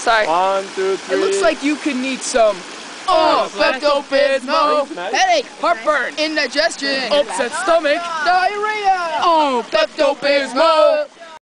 Sorry. 1, 2, 3. It looks like you could need some. Pepto-Bismol. Headache, heartburn, Indigestion. upset stomach, Diarrhea. Pepto-Bismol.